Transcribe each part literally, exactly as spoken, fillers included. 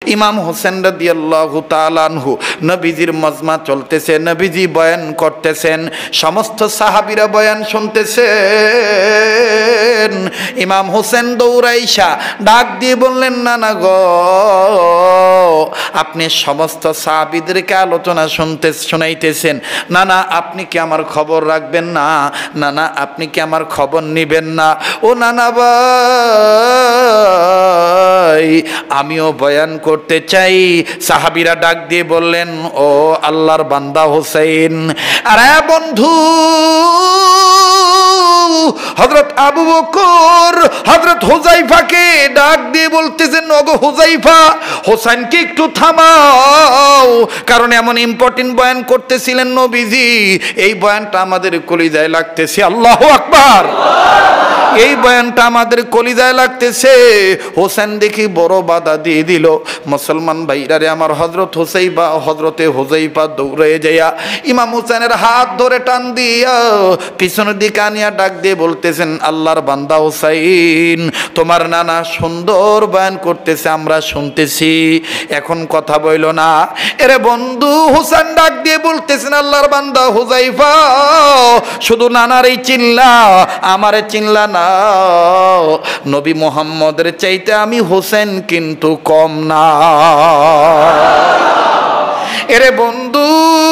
ইমাম হোসেন রাদিয়াল্লাহু তাআলা আনহু, নবীজির মজমা চলতেছে, নবীজি বয়ান করতেছেন, সমস্ত সাহাবীরা বয়ান শুনতেছেন। ইমাম হোসেন দৌড়াইশা ডাক দিয়ে বললেন, না না গো, আপনি সমস্ত সাহাবীদেরকে আলোচনা শুনতে শোনাইতেছেন, না না আপনি কি আমার খবর রাখবেন না, না না আপনি কি আমার খবর নিবেন না? ও নানা ভাই, আমিও বয়ান করতে চাই। সাহাবীরা ডাক দিয়ে বললেন, ও আল্লাহর বান্দা হোসেন। আরে বন্ধু, হযরত আবু বকর হযরত হুযায়ফাকে ডাক দিয়ে বলতেছেন, ওগো হুযায়ফা, হোসেনকে একটু থামাও, কারণ এমন ইম্পর্টেন্ট বয়ান করতেছিলেন নবীজি, এই বয়ানটা আমাদের কলিজায় লাগতেছে। আল্লাহু আকবার। এই বয়ানটা আমাদের কলিজায় লাগতেছে। হোসেন দেখি বড় বাধা দিয়ে দিল। মুসলমান ভাইরারে আমার, হযরত হুযায়ফা হযরতে হুযায়ফা দৌড়ে যাইয়া ইমাম হোসেনের হাত ধরে টান দিয়া পিছনের দিকে আনিয়া ডাক দিয়ে বলতেছেন, আল্লাহর বান্দা হোসেন, তোমার নানা সুন্দর বয়ান করতেছে, আমরা শুনতেছি, এখন কথা বইল না। এরে বন্ধু, হোসেন ডাক দিয়ে বলতেছেন, আল্লাহর বান্দা হুযায়ফা, শুধু নানারই চিনলা, আমারে চিনলা না। নবী মুহাম্মদের চাইতে আমি হোসেন কিন্তু কম না। এরে বন্ধু,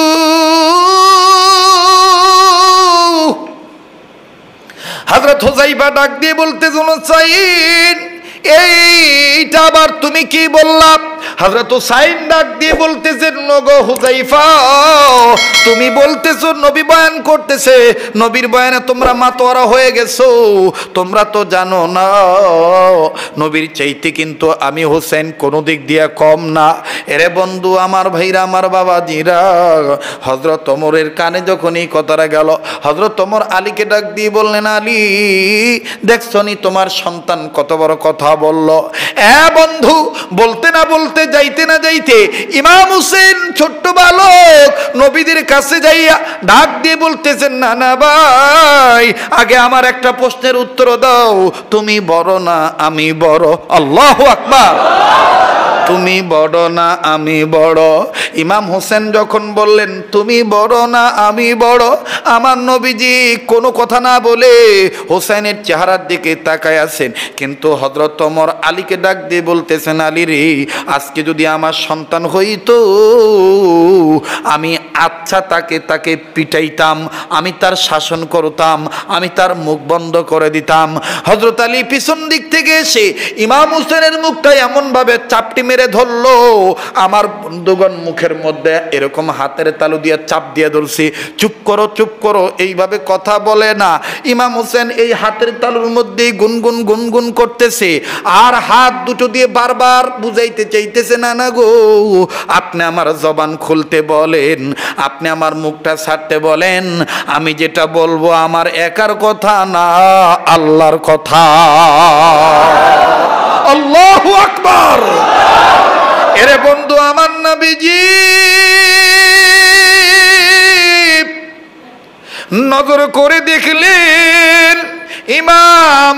হযরত হুযায়ফা ডাক দিয়ে বলতেছেন, হুসাইন, এইটা আবার তুমি কি বললা? হযরত হুসাইন ডাক দিয়ে বলতেছেন, ওগো হুযায়ফা, তুমি বলতেছো নবী বয়ান করতেছে, নবীর বয়ানে তোমরা মাতোয়ারা হয়ে গেছো, তোমরা তো জানো না নবীর চাইতে কিন্তু আমি হোসেন কোনো দিক দিয়ে কম না। এরে বন্ধু, আমার ভাইরা, আমার বাবাজিরা, হযরত ওমরের কানে যখন এই কথাটা গেল, হযরত ওমর আলীকে ডাক দিয়ে বললেন, আলী, দেখছো নি তোমার সন্তান কত বড় কথা বলল। এ বন্ধু, বলতে না বলতে, যাইতে না যাইতে ইমাম হোসেন ছোট্ট বালক নবীদের কাছে যাইয়া ডাক দিয়ে বলতেছেন, না না ভাই, আগে আমার একটা প্রশ্নের উত্তর দাও, তুমি বড় না আমি বড়? আল্লাহু আকবার। তুমি বড় না আমি বড়? ইমাম হোসেন যখন বললেন, তুমি বড় না আমি বড়, আমার নবীজি কোনো কথা না বলে হোসেনের চেহারার দিকে তাকায় আছেন। কিন্তু হযরত ওমর আলীকে ডাক দিয়ে বলতেছেন, আলী রে, আজকে যদি আমার সন্তান হইতো, আমি আচ্ছা তাকে তাকে পিটাইতাম, আমি তার শাসন করতাম, আমি তার মুখ বন্ধ করে দিতাম। হযরত আলী পিছন দিক থেকে এসে ইমাম হোসেনের মুখটা এমন ভাবে চাপটি মেরে ধরলো, আমার বন্ধুগণ মুখের মধ্যে এরকম হাতের তালু দিয়ে চাপ দিয়ে ধরছি, চুপ করো চুপ করো, এইভাবে কথা বলে না। ইমাম হোসেন এই হাতের তালুর মধ্যেই গুনগুন গুনগুন করতেছে, আর হাত দুটো দিয়ে বারবার বুঝাইতে চাইতেছে, না না গো, আপনি আমার জবান খুলতে বলেন, আপনি আমার মুখটা ছাড়তে বলেন, আমি যেটা বলবো আমার একার কথা না, আল্লাহর কথা। আল্লাহু আকবার। এরে বন্ধু, আমার নবীজি নজর করে দেখলেন ইমাম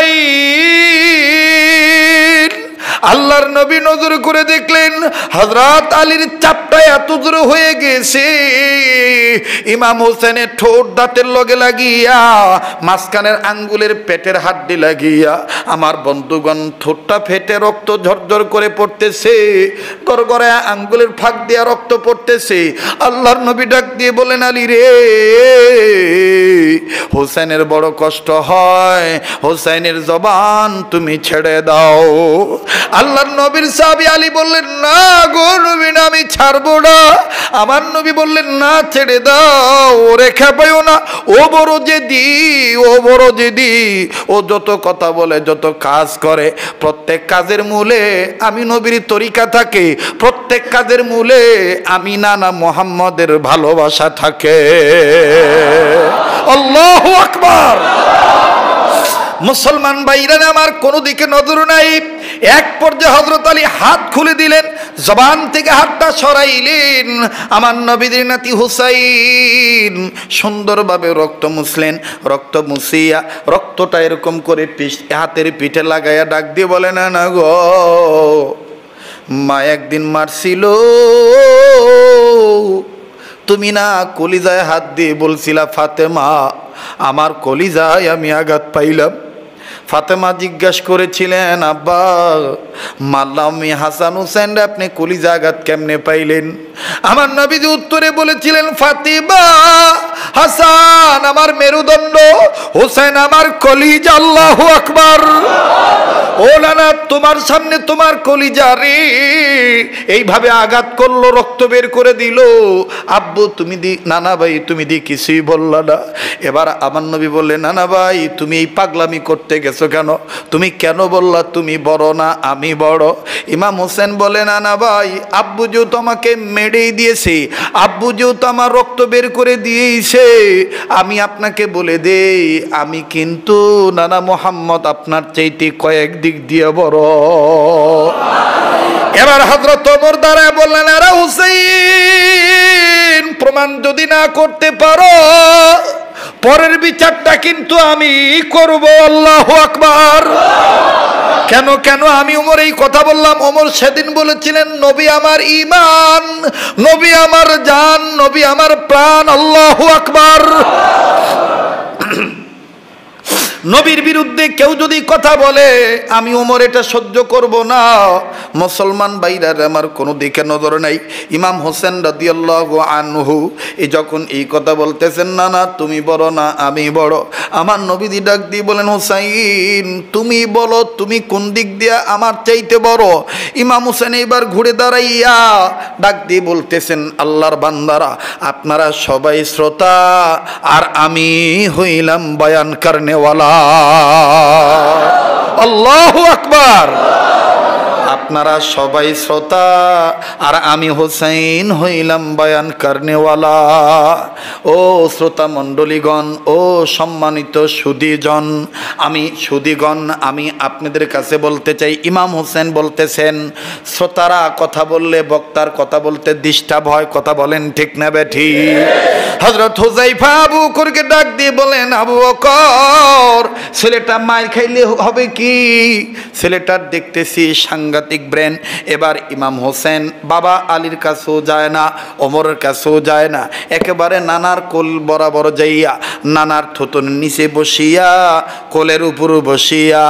হুসাইন, আল্লাহর নবী নজর করে দেখলেন হযরত আলীর চাপটা এত জোর হয়ে গেছে, ইমাম হোসেনের ঠোঁট দাঁতের লগে লাগিয়া, মাঝখানের আঙ্গুলের পেটের হাড্ডি লাগিয়া, আমার বন্ধুগণ ঠোঁটটা ফেটে রক্ত ঝরঝর করে পড়তেছে, গড়গড়ে আঙ্গুলের ফাঁক দিয়া রক্ত পড়তেছে। আল্লাহর নবী ডাক দিয়ে বলেন, আলী রে, হোসেনের বড় কষ্ট হয়, হোসেনের জবান তুমি ছেড়ে দাও। আল্লাহর নবীর সাহাবী আলী বললেন, না গো নবী, না, আমি ছাড়বো না। আমার নবী বললেন, না, ছেড়ে দাও, ওরে খেপাইও না, ও বড় জেদি, ও বড় জেদি, ও যত কথা বলে, যত কাজ করে, প্রত্যেক কাজের মূলে আমি নবীর তরিকা থাকে, প্রত্যেক কাজের মূলে আমি নানা মুহাম্মদের ভালোবাসা থাকে। আল্লাহু আকবার। মুসলমান ভাইরা আমার, কোনো দিকে নজর নাই। এক পর্যায়ে হযরত আলী হাত খুলে দিলেন, জবান থেকে হাতটা সরাইলেন, আমার নবীর নাতি হুসাইন সুন্দরভাবে রক্ত মুছলেন, রক্ত মুছিয়া রক্তটা এরকম করে হাতের পিঠে লাগাইয়া ডাক দিয়ে বলেন, না গো, মা একদিন মারছিল, তুমি না কলিজায় হাত দিয়ে বলছিলা ফাতেমা আমার কলিজায় আমি আঘাত পাইলাম। ফাতেমা জিজ্ঞাসা করেছিলেন, আব্বা মারলাম আমি হাসান হুসেন আপনি কলিজা আঘাত কেমনে পাইলেন? আমার নবীজি উত্তরে বলেছিলেন, ফাতিমা হাসান আমার মেরুদণ্ড, হুসেন আমার কলিজা। আল্লাহু আকবার। ও নানা, তোমার সামনে তোমার কলিজা রে এইভাবে আঘাত করলো, রক্ত বের করে দিল। আব্বু তুমি দি, নানা ভাই তুমি দি কিছুই বললা না। এবার আমার নবী বললেন, নানা ভাই তুমি এই পাগলামি করতে গেছো কেন? তুমি কেন বললা তুমি বড় না আমি বড়? ইমাম হোসেন বলে, নানা ভাই আব্বু যেহেতু আমাকে মেরেই দিয়েছে, আব্বু যেহেতু আমার রক্ত বের করে দিয়েছে, আমি আপনাকে বলে দেই আমি কিন্তু নানা মোহাম্মদ আপনার চাইতে কয়েক দিক দিয়ে বড়। এবার হযরত ওমর দাঁড়ায় বললেন, আরে হুসাইন প্রমাণ যদি না করতে পারো পরের বিচারটা কিন্তু আমি করব। আল্লাহু আকবার। কেন কেন আমি ওমর এই কথা বললাম? ওমর সেদিন বলেছিলেন, নবী আমার ঈমান, নবী আমার জান, নবী আমার প্রাণ। আল্লাহু আকবার। নবীর বিরুদ্ধে কেউ যদি কথা বলে আমি ওমর এটা সহ্য করব না। মুসলমান ভাইরা আমার কোনো দিকে নজর নাই। ইমাম হোসেন রাদিয়াল্লাহু আনহু এই যখন এই কথা বলতেছেন, না না তুমি বড় না আমি বড়, আমার নবীজি ডাক দিয়ে বলেন, হুসাইন তুমি বলো তুমি কোন দিক দিয়ে আমার চাইতে বড়? ইমাম হোসেন এবার ঘুরে দাঁড়াইয়া ডাক দিয়ে বলতেছেন, আল্লাহর বান্দারা আপনারা সবাই শ্রোতা আর আমি হইলাম বয়ান করনেওয়ালা। আল্লাহু আকবার। আপনারা সবাই শ্রোতা আর আমি হুসাইন হইলাম বয়ান করনেওয়ালা। ও শ্রোতা মণ্ডলীগণ, ও সম্মানিত সুধীজন, আমি সুধীগণ আমি আপনাদের কাছে বলতে চাই, ইমাম হোসেন বলতেছেন শ্রোতারা কথা বললে বক্তার কথা বলতে ডিস্টার্ব হয়, কথা বলেন ঠিক না বেঠি? হযরত হুযায়ফা আবু বকরকে ডাক দিয়ে বলেন, আবু বকর ছেলেটা মার খাইলে হবে কি? ছেলেটার দেখতেছি সাংঘাতিক ব্রেন। এবার ইমাম হোসেন বাবা আলীর কাছেও যায় না, ওমরের কাছেও যায় না, একেবারে নানার কোল বরাবর যাইয়া নানার থুতুর নিচে বসিয়া কোলের উপর বসিয়া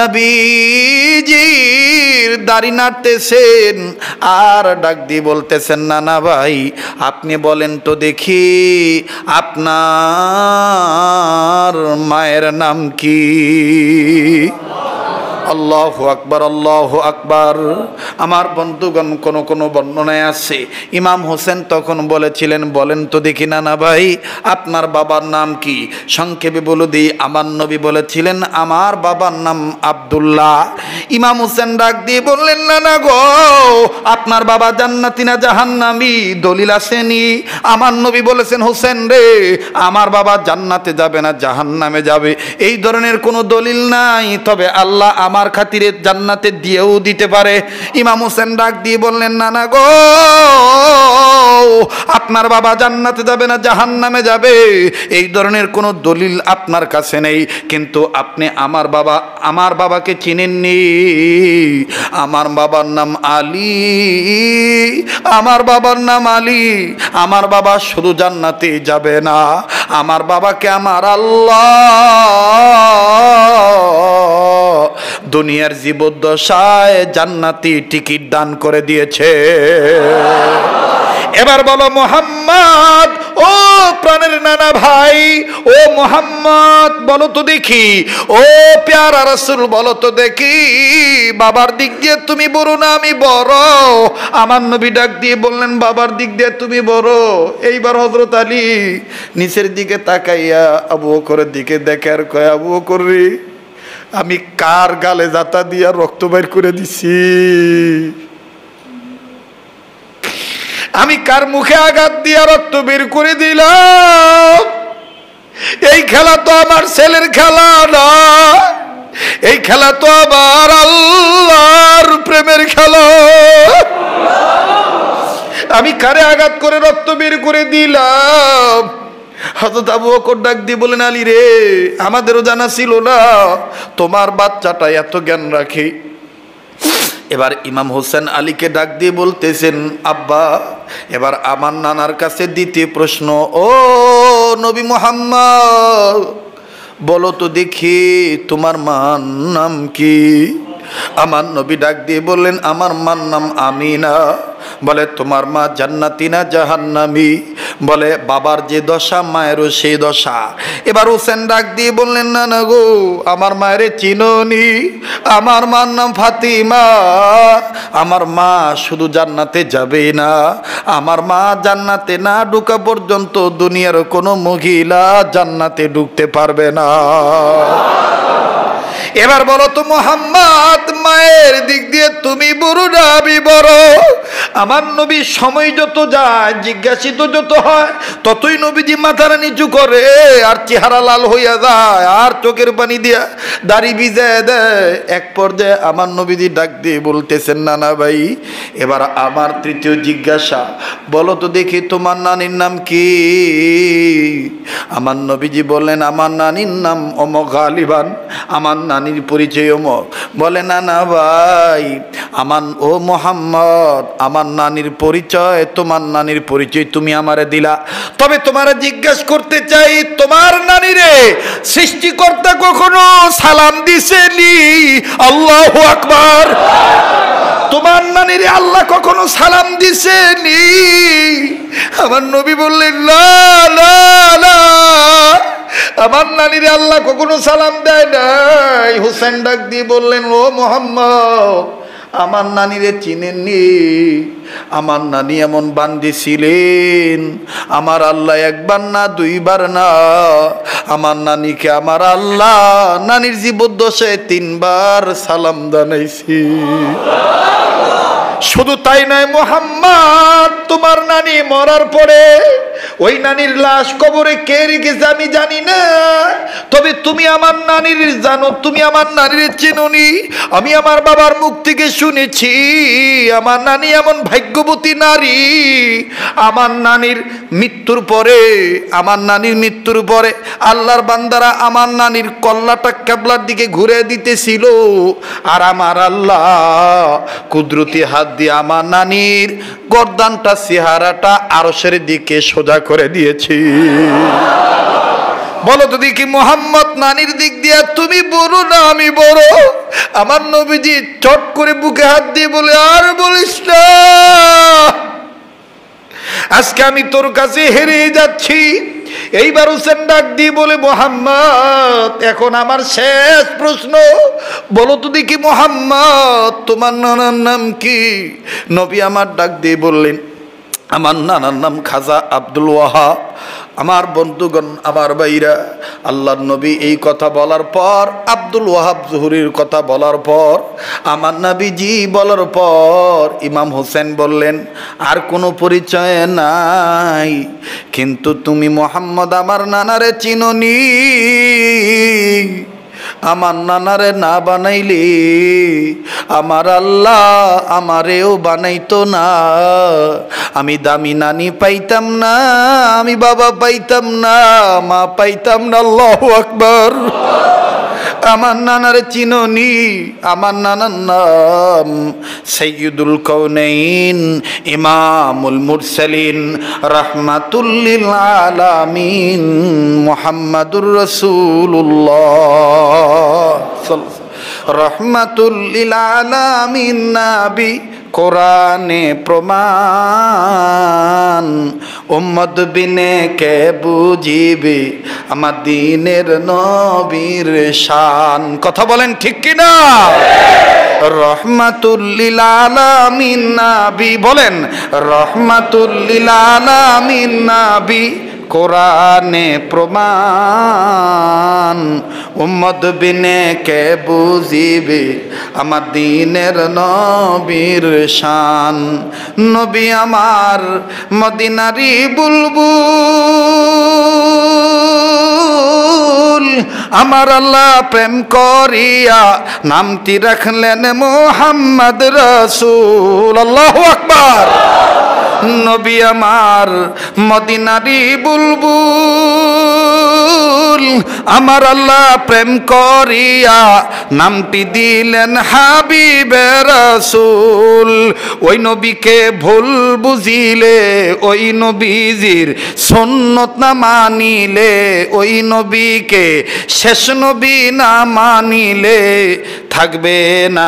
নবীজির দাড়ি নাড়তেছেন আর ডাক দিয়ে বলতেছেন, নানা ভাই আপনি বলেন তো দেখি আপনার মায়ের নাম কি? আল্লাহু আকবার, আল্লাহু আকবার। আমার বন্ধুগণ কোন কোন বর্ণনায় আছে ইমাম হোসেন তখন বলেছিলেন, বলেন তো দেখি নানা ভাই আপনার বাবার নাম কি? সংক্ষেপে বলে দিই, আমার নবী বলেছিলেন আমার বাবার নাম আব্দুল্লাহ। ইমাম হোসেন ডাক দিয়ে বললেন, নানা গো আপনার বাবা জান্নাতি না জাহান্নামী দলিল আসেনি? আমার নবী বলেছেন, হোসেন রে আমার বাবা জান্নাতে যাবে না জাহান্নামে যাবে, এই ধরনের কোনো দলিল নাই, তবে আল্লাহ আমার খাতিরে জান্নাতে দিয়েও দিতে পারে। ইমাম হোসেন ডাক দিয়ে বললেন, নানা গো আপনার বাবা জান্নাতে যাবে না জাহান্নামে যাবে এই ধরনের কোনো দলিল আপনার কাছে নেই, কিন্তু আপনি আমার বাবা আমার বাবাকে চিনেননি। আমার বাবার নাম আলী, আমার বাবার নাম আলী। আমার বাবা শুধু জান্নাতে যাবে না, আমার বাবাকে আমার আল্লাহ দুনিয়ার জীবদ্দশায় জান্নাতি টিকিট দান করে দিয়েছে। এবার বলো মুহাম্মদ, ও প্রাণের নানা ভাই, ও মুহাম্মদ বলো তো দেখি, ও প্যারা রাসূল বলো তো দেখি বাবার দিক দিয়ে তুমি বড় না আমি বড়? আমার নবী ডাক দিয়ে বললেন, বাবার দিক দিয়ে তুমি বড়। এইবার হযরত আলী নিচের দিকে তাকাইয়া আবু বকরের দিকে দেখে আর কয়, আবু বকর রে আমি কার গালে জাতা দিয়া রক্ত বের করে দিছি? আমি কার মুখে আঘাত দিয়া রক্ত বের করে দিলাম? এই খেলা তো আমার ছেলের খেলা না, এই খেলা তো আমার আল্লাহর প্রেমের খেলা। আমি কারে আঘাত করে রক্ত বের করে দিলাম? হযরত আবু বকর ডাক দিয়ে বলেন, আলী রে আমাদেরও জানা ছিল না তোমার বাচ্চাটা এত জ্ঞান রাখে, এবার ইমাম হোসেন আলীকে ডাক দিয়ে বলতেছেন, আব্বা এবার আমার নানার কাছে দ্বিতীয় প্রশ্ন, ও নবী মুহাম্মদ বলো তো দেখি তোমার মার নাম কি? আমার নবী ডাক দিয়ে বললেন, আমার মার নাম আমিনা। বলে তোমার মা জান্নাতি না জাহান্নামী? বলে বাবার যে দশা মায়েরও সেই দশা। এবার হোসেন ডাক দিয়ে বললেন, না না গো, আমার মায়ের চিনোনি, আমার মার নাম ফাতিমা। আমার মা শুধু জান্নাতে যাবে না, আমার মা জান্নাতে না ঢোকা পর্যন্ত দুনিয়ার কোনো মহিলা জান্নাতে ঢুকতে পারবে না। এবার বলো তো মুহাম্মদ, মায়ের দিক দিয়ে তুমি বড় না আমি বড়? আমার নবী সময় যত যায়, জিজ্ঞাসিত যত হয়, ততই নবীজি মাথাটা নিচু করে আর চেহারা লাল হইয়া যায় আর চোখের পানি দিয়া দাড়ি ভিজায় দেয়। এক পর্যায়ে আমার নবীজি ডাক দিয়ে বলতেছেন, নানা ভাই এবার আমার তৃতীয় জিজ্ঞাসা, বলো তো দেখি তোমার নানির নাম কি? আমার নবীজি বললেন, আমার নানির নাম অমক গালিবান, আমার নানির পরিচয় অমক। বলে না না ভাই, আমার ও মোহাম্মদ, আমার নানির পরিচয় তোমার নানির পরিচয় তুমি আমারে দিলা, তবে তোমারে জিজ্ঞাসা করতে চাই, তোমার নানিরে সৃষ্টিকর্তা কখনো সালাম দিছেনি? আল্লাহু আকবার। তোমার নানিরে আল্লাহ কখনো সালাম দিছেনি? আমার নবী বললেন, না না না, আমার নানিরে আল্লাহ কখনো সালাম দেয় নাই। হোসেন ডাক দিয়ে বললেন, ও মোহাম্মদ আমার নানিরে চিনেননি? আমার নানি এমন বান্দি ছিলেন, আমার আল্লাহ একবার না দুইবার না, আমার নানিকে আমার আল্লাহ নানির জীবদ্দশায় তিনবার সালাম জানাইছি। শুধু তাই নয় মুহাম্মদ, তোমার নানি মরার পরে ওই নানির লাশ কবরে কে রেখেছে আমি জানি না, তবে তুমি আমার নানির জানো, তুমি আমার নানির চিনোনি। আমি আমার বাবার মুখ থেকে শুনেছি আমার নানি এমন ভাগ্যবতী নারী, আমার নানির মৃত্যুর পরে আমার নানির মৃত্যুর পরে আল্লাহর বান্দারা আমার নানির কল্লাটা কিবলার দিকে ঘুরে দিতেছিল, আর আমার আল্লাহ কুদরতি হাত দিয়ে আমার নানির গর্দানটা চেহারাটা আরশের দিকে সোজা করে দিয়েছি। বলো তো দেখি মুহাম্মদ, নানির দিক দিয়ে তুমি বড় না আমি বড়? আমার নবীজি চট করে বুকে হাত দিয়ে বলে, আর বলিস না, আজকে আমি তোর কাছে হেরে যাচ্ছি। এইবার হোসেন ডাক দিয়ে বলে, মুহাম্মদ এখন আমার শেষ প্রশ্ন, বলো তো দেখি মুহাম্মদ তোমার নানার নাম কি? নবী আমার ডাক দিয়ে বললেন, আমার নানার নাম খাজা আব্দুল ওয়াহাব। আমার বন্ধুগণ, আমার ভাইরা, আল্লাহর নবী এই কথা বলার পর, আব্দুল ওয়াহাব জুহরির কথা বলার পর, আমার নবীজি বলার পর ইমাম হোসেন বললেন, আর কোনো পরিচয় নাই, কিন্তু তুমি মুহাম্মদ আমার নানারে চিনোনি। আমার নানারে না বানাইলে আমার আল্লাহ আমারেও বানাইতো না, আমি দামি নানি পাইতাম না, আমি বাবা পাইতাম না, মা পাইতাম না। আল্লাহু আকবার। আমার নানারে চিনোনি? আমার নানার নাম সাইয়্যিদুল কাউনাইন ইমামুল মুরসালিন রাহমাতুল লিল আলামিন মুহাম্মাদুর রাসূলুল্লাহ রাহমাতুল লিল আলামিন নবী কোরআনে প্রমাণ, উম্মত বিনে কে বুঝিবে আমার দ্বীনের নবীর শান। কথা বলেন ঠিক কিনা? রহমাতুল লিল আলামিন নবী, বলেন রহমাতুল লিল আলামিন নবী কোরআনে প্রমাণ, উম্মত বিনে কে বুঝিবে আমার দ্বীনের নবীর শান। নবী আমার মদিনারি বুলবুল, আমার আল্লাহ প্রেম করিয়া নামটি রাখলেন মুহাম্মদ রাসূল। আল্লাহু আকবার। নবী আমার মদিনারি বুলবুল, রসুল, আমার আল্লাহ প্রেম করিয়া নামটি দিলেন হাবিবে রসুল। ওই নবীকে ভুল বুঝিলে, ওই নবীজির সুন্নত না মানিলে, ওই নবীকে শেষ নবী না মানিলে থাকবে না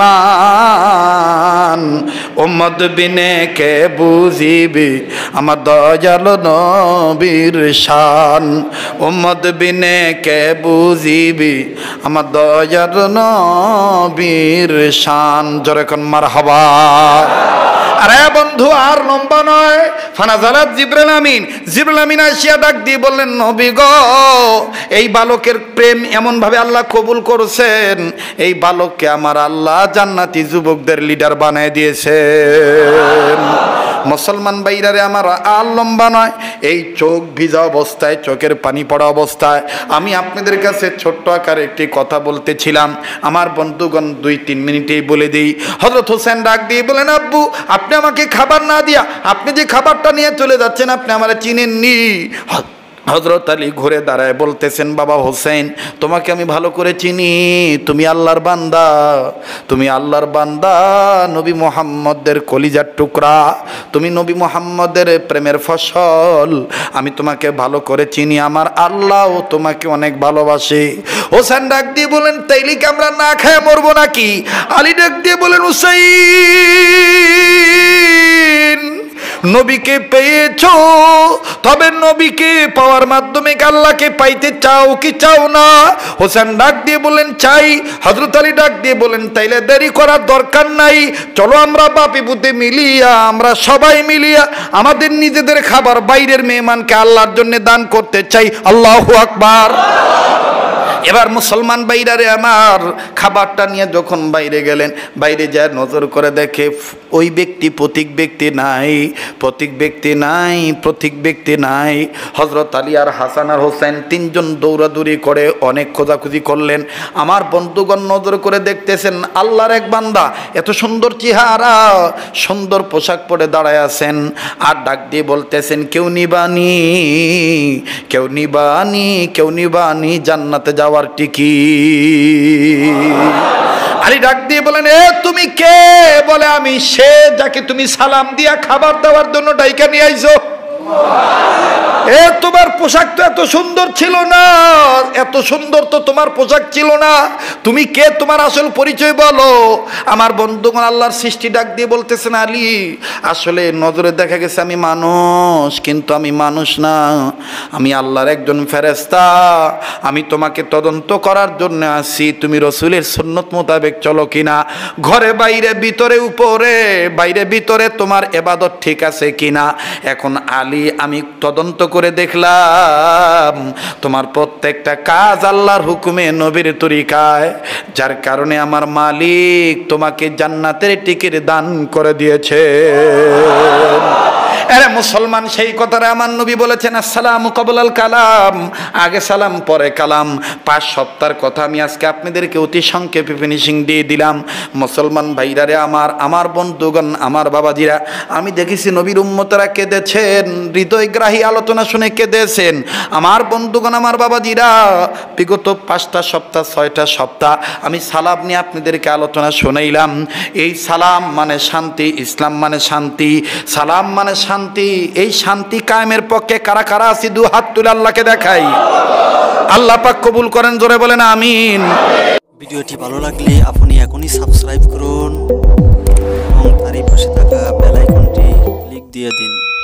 ঈমান। উম্মত বিনে কে বুঝিবে আমার দয়াল নবীর শান, উম্মত বিনে কে বুঝিবে আমার দয়াল নবীর শান। জোরে কোন মারহাবা। আরে বন্ধু আর লম্বা নয়, ফানাজালাত জিবরিল আমিন, জিবরিল আমিন আসিয়া ডাক দিয়ে বললেন, নবী গো, এই বালকের প্রেম এমন ভাবে আল্লাহ কবুল করেছেন, এই বালককে আমার আল্লাহ জান্নাতি যুবকদের লিডার বানায় দিয়েছেন। মুসলমান ভাইরারে আমার আর লম্বা নয়, এই চোখ ভিজা অবস্থায়, চোখের পানি পড়া অবস্থায় আমি আপনাদের কাছে ছোট্ট আকারে একটি কথা বলতেছিলাম। আমার বন্ধুগণ দুই তিন মিনিটেই বলে দিই। হযরত হোসেন ডাক দিয়ে বলেন, আব্বু আপনি আমাকে খাবার না দিয়া আপনি যে খাবারটা নিয়ে চলে যাচ্ছেন, আপনি আমার চিনেননি। হযরত আলী ঘুরে দাঁড়ায় বলতেছেন, বাবা হোসেন, তোমাকে আমি ভালো করে চিনি, তুমি আল্লাহর বান্দা, তুমি আল্লাহর বান্দা, নবী মুহাম্মদের কলিজার টুকরা, তুমি নবী মুহাম্মদের প্রেমের ফসল, আমি তোমাকে ভালো করে চিনি, আমার আল্লাহও তোমাকে অনেক ভালোবাসে। হোসেন ডাক দিয়ে বলেন, তাইলে কি আমরা না খেয়ে মরবো নাকি? আলী ডাক দিয়ে বলেন, হুসাইন, নবীকে পেয়েছো, তবে নবীকে পাওয়ার মাধ্যমে আল্লাহকে পাইতে চাও কি চাও না? হোসেন ডাক দিয়ে বলেন, চাই। হযরত আলী ডাক দিয়ে বলেন, তাইলে দেরি করার দরকার নাই, চলো আমরা বাপি পুতে মিলিয়া, আমরা সবাই মিলিয়া আমাদের নিজেদের খাবার বাইরের মেহমানকে আল্লাহর জন্য দান করতে চাই। আল্লাহু আকবার। এবার মুসলমান বাইরে আমার খাবারটা নিয়ে যখন বাইরে গেলেন, বাইরে যায় নজর করে দেখে ওই ব্যক্তি প্রতীক ব্যক্তি নাই, প্রতীক ব্যক্তি নাই, প্রতীক ব্যক্তি নাই। হযরত আলী আর হাসান আর হোসেন তিনজন দৌড়াদৌড়ি করে অনেক খোঁজাখুঁজি করলেন। আমার বন্ধুগণ নজর করে দেখতেছেন আল্লাহর এক বান্দা এত সুন্দর চেহারা, সুন্দর পোশাক পরে দাঁড়ায় আছেন, আর ডাক দিয়ে বলতেছেন, কেউ নিবানি, কেউ নিবানি, কেউ নিবানি জান্নাতে যাওয়ার টিকিট। আলী ডাক দিয়ে বলেন, এ তুমি কে? বলে, আমি সে যাকে তুমি সালাম দিয়া খাবার দেওয়ার জন্য ডাইকা নিয়ে আইছো। এ তোমার পোশাক তো এত সুন্দর ছিল না, এত সুন্দর তো তোমার পোশাক ছিল না, তুমি কে? তোমার আসল পরিচয় বলো। আমার বন্ধুগণ আল্লাহর সৃষ্টি ডাক দিয়ে বলতেছেন, আলী আসলে নজরে দেখা গেছে আমি মানুষ, কিন্তু আমি মানুষ না, আমি আল্লাহর একজন ফেরেশতা, আমি তোমাকে তদন্ত করার জন্য আসি, তুমি রসুলের সুন্নত মোতাবেক চলো কিনা, ঘরে বাইরে ভিতরে উপরে বাইরে ভিতরে তোমার ইবাদত ঠিক আছে কিনা। এখন আলী আমি তদন্ত করে দেখলাম তোমার প্রত্যেকটা কাজ আল্লাহর হুকুমে, নবীর তরিকায়, যার কারণে আমার মালিক তোমাকে জান্নাতের টিকিট দান করে দিয়েছে। আরে মুসলমান, সেই কথাটা আমার নবী বলেছেন, আসসালামু ক্বাবলাল কালাম, আগে সালাম পরে কালাম। পাঁচ সপ্তাহের কথা আমি আজকে আপনাদেরকে অতি সংক্ষেপে ফিনিশিং দিয়ে দিলাম। মুসলমান ভাইরারে আমার, আমার বন্ধুগণ, আমার বাবাজিরা, আমি দেখেছি নবীর উম্মতরা কেঁদেছেন, হৃদয়গ্রাহী আলোচনা শুনে কেঁদেছেন। আমার বন্ধুগণ, আমার বাবাজিরা, বিগত পাঁচটা সপ্তাহ ছয়টা সপ্তাহ আমি সালাম নিয়ে আপনাদেরকে আলোচনা শুনাইলাম। এই সালাম মানে শান্তি, ইসলাম মানে শান্তি, সালাম মানে শান্তি। এই শান্তি কায়েমের পক্ষে কারা কারা আছি? দু হাত তুলে আল্লাহকে দেখাই। আল্লাহ পাক কবুল করেন, জোরে বলেন আমিন। ভিডিওটি ভালো লাগলে আপনি এখনই সাবস্ক্রাইব করুন এবং তারই পাশে থাকা বেল আইকনটি ক্লিক দিয়ে দিন।